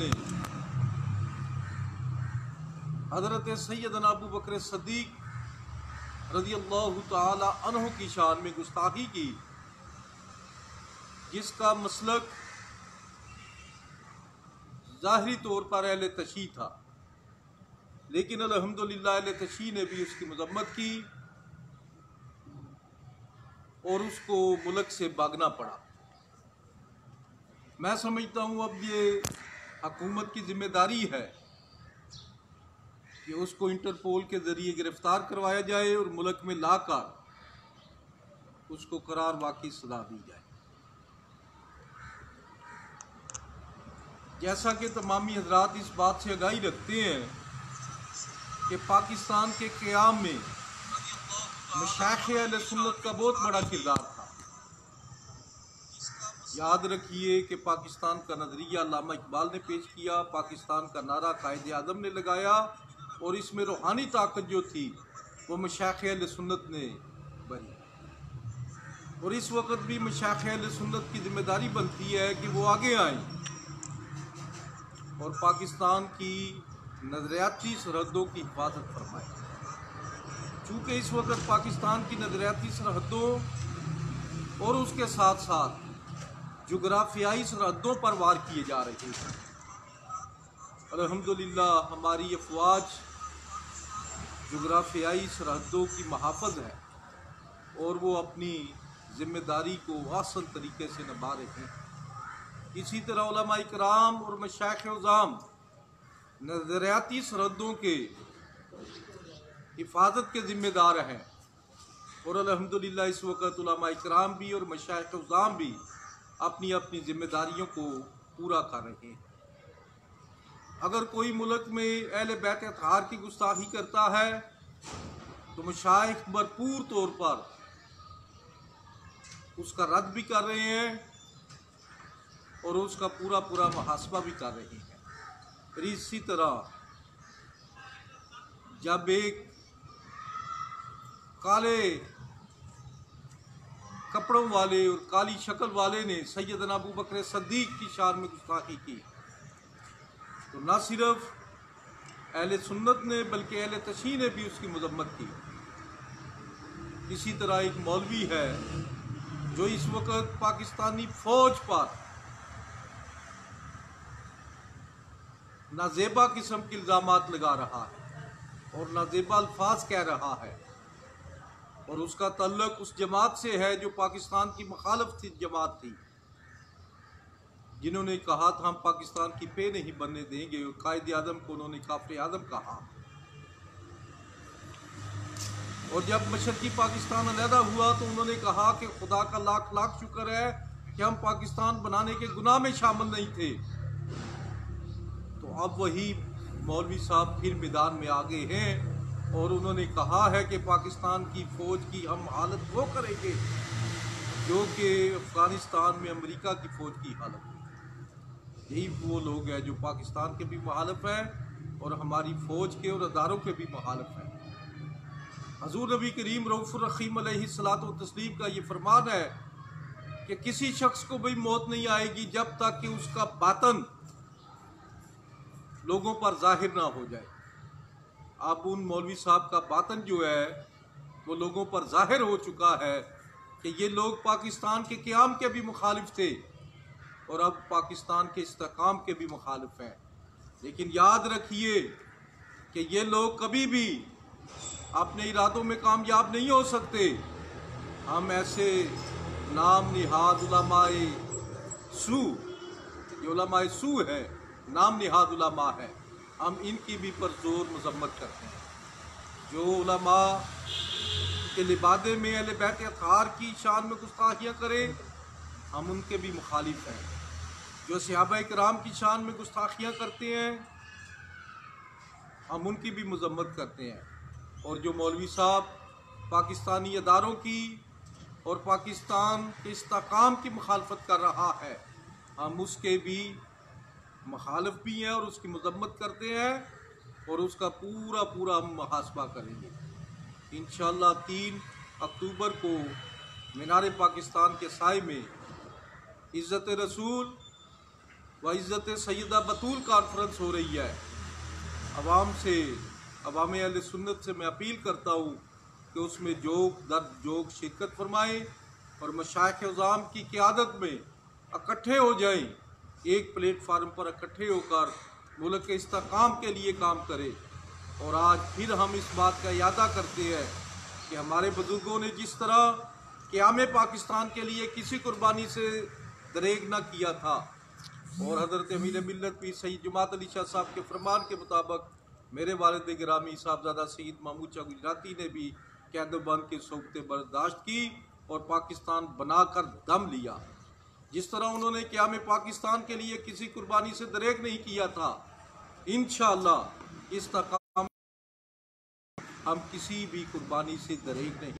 نے حضرت سیدنا ابو بکر صدیق رضی اللہ تعالی عنہ کی شان میں گستاخی کی، جس کا مسلک ظاہری طور پر اہل تشیع تھا، لیکن الحمدللہ اہل تشیع نے بھی اس کی مذمت کی اور اس کو ملک سے بھاگنا پڑا۔ میں سمجھتا ہوں اب یہ حکومت کی ذمہ داری ہے کہ اس کو انٹرپول کے ذریعے گرفتار کروایا جائے اور ملک میں لا کر اس کو قرار واقعی سزا دی جائے۔ جیسا کہ تمامی حضرات اس بات سے آگاہی رکھتے ہیں کہ پاکستان کے قیام میں مشائخ اہل سنت کا بہت بڑا کردار تھا۔ یاد رکھیے کہ پاکستان کا نظریہ علامہ اقبال نے پیش کیا، پاکستان کا نعرہ قائد اعظم نے لگایا، اور اس میں روحانی طاقت جو تھی وہ مشائخ اہل سنت نے بھری۔ اور اس وقت بھی مشائخ اہل سنت کی ذمہ داری بنتی ہے کہ وہ آگے آئیں اور پاکستان کی نظریاتی سرحدوں کی حفاظت فرمائیں۔ چونکہ اس وقت پاکستان کی نظریاتی سرحدوں اور اس کے ساتھ ساتھ جغرافیائی سرحدوں پر وار کیے جا رہے ہیں۔ الحمدللہ ہماری افواج جغرافیائی سرحدوں کی محافظ ہے اور وہ اپنی ذمہ داری کو احسن طریقے سے نبھا رہے ہیں۔ اسی طرح علماء کرام اور مشائخ عظام نظریاتی سرحدوں کے حفاظت کے ذمہ دار ہیں، اور الحمدللہ اس وقت علماء کرام بھی اور مشائخ عظام بھی اپنی اپنی ذمہ داریوں کو پورا کر رہے ہیں۔ اگر کوئی ملک میں اہل بیت اطہار کی گستاخی کرتا ہے تو مشائخ بھرپور طور پر اس کا رد بھی کر رہے ہیں اور اس کا پورا محاسبہ بھی کر رہے ہیں۔ پھر اسی طرح جب ایک کالے کپڑوں والے اور کالی شکل والے نے سیدنا ابو بکر صدیق کی شان میں گستاخی کی تو نہ صرف اہل سنت نے بلکہ اہل تشیع نے بھی اس کی مذمت کی۔ اسی طرح ایک مولوی ہے جو اس وقت پاکستانی فوج پر نازیبا قسم کے الزامات لگا رہا ہے اور نازیبا الفاظ کہہ رہا ہے، اور اس کا تعلق اس جماعت سے ہے جو پاکستان کی مخالف جماعت تھی، جنہوں نے کہا تھا ہم پاکستان کی پہ نہیں بننے دیں گے، اور قائد اعظم کو انہوں نے کافر اعظم کہا۔ اور جب مشرقی پاکستان علیحدہ ہوا تو انہوں نے کہا کہ خدا کا لاکھ لاکھ شکر ہے کہ ہم پاکستان بنانے کے گناہ میں شامل نہیں تھے۔ تو اب وہی مولوی صاحب پھر میدان میں آگے ہیں اور انہوں نے کہا ہے کہ پاکستان کی فوج کی ہم حالت وہ کریں گے جو کہ افغانستان میں امریکہ کی فوج کی حالت ہے۔ یہی وہ لوگ ہیں جو پاکستان کے بھی مخالف ہیں اور ہماری فوج کے اور اداروں کے بھی مخالف ہیں۔ حضور نبی کریم رؤوف الرحیم علیہ الصلوۃ والتسلیم کا یہ فرمان ہے کہ کسی شخص کو بھی موت نہیں آئے گی جب تک کہ اس کا باطن لوگوں پر ظاہر نہ ہو جائے۔ اب ان مولوی صاحب کا باطن جو ہے وہ لوگوں پر ظاہر ہو چکا ہے کہ یہ لوگ پاکستان کے قیام کے بھی مخالف تھے اور اب پاکستان کے استحکام کے بھی مخالف ہیں۔ لیکن یاد رکھیے کہ یہ لوگ کبھی بھی اپنے ارادوں میں کامیاب نہیں ہو سکتے۔ ہم ایسے نام نہاد علماء سو، جو علماء سو ہے، نام نہاد علماء ہے، ہم ان کی بھی پرزور مذمت کرتے ہیں۔ جو علماء کے لبادے میں اہل بیت اطہار کی شان میں گستاخیاں کریں ہم ان کے بھی مخالف ہیں۔ جو صحابہ کرام کی شان میں گستاخیاں کرتے ہیں ہم ان کی بھی مذمت کرتے ہیں، اور جو مولوی صاحب پاکستانی اداروں کی اور پاکستان کے استحکام کی مخالفت کر رہا ہے ہم اس کے بھی مخالف بھی ہیں اور اس کی مذمت کرتے ہیں، اور اس کا پورا ہم محاسبہ کریں گے۔ انشاءاللہ 3 اکتوبر کو مینار پاکستان کے سائے میں عزت رسول व इज़्ज़त सैयदा बतूल कॉन्फ्रेंस हो रही है। अवाम से, अवाम अहले सुन्नत से मैं अपील करता हूँ कि उसमें जोग दर्द जोग शिरकत फरमाएँ और मशाइख उज़ाम की क़यादत में इकट्ठे हो जाएं, एक प्लेटफार्म पर इकट्ठे होकर मुल्क के इस्तेकाम के लिए काम करें। और आज फिर हम इस बात का यादा करते हैं कि हमारे बुजुर्गों ने जिस तरह क़याम पाकिस्तान के लिए किसी कुर्बानी से दरेग न किया था, और हज़रत अमीर मिल्लत पीर सैयद जमात अली शाह साहब के फरमान के मुताबिक मेरे वालिद गिरामी साहबजादा सैयद महमूद शाह गुजराती ने भी कैदोबंद की सोबतें बर्दाश्त की और पाकिस्तान बनाकर दम लिया। जिस तरह उन्होंने क़याम पाकिस्तान के लिए किसी कुर्बानी से दरेग नहीं किया था, इंशाअल्लाह इस तक हम किसी भी कुर्बानी से दरेग नहीं